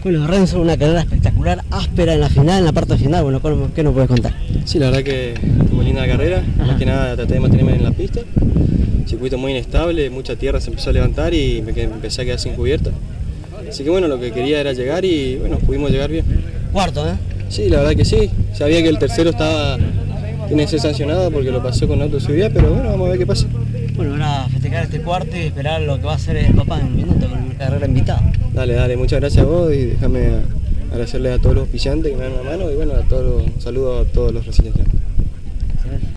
Bueno, Renzo, una carrera espectacular, áspera en la final, en la parte final. Bueno, ¿qué nos puedes contar? Sí, la verdad que estuvo linda la carrera. Más que nada traté de mantenerme en la pista. Circuito muy inestable, mucha tierra se empezó a levantar y empecé a quedar sin cubierta. Así que bueno, lo que quería era llegar y bueno, pudimos llegar bien. Cuarto, ¿eh? Sí, la verdad que sí. Sabía que el tercero tiene que ser sancionado porque lo pasó con autoseguridad, pero bueno, vamos a ver qué pasa. Bueno, ahora festejar este cuarto y esperar lo que va a hacer el papá en un minuto con una carrera invitada. Dale, muchas gracias a vos y déjame agradecerle a todos los auspiciantes que me dan la mano y bueno, saludos a todos los residentes.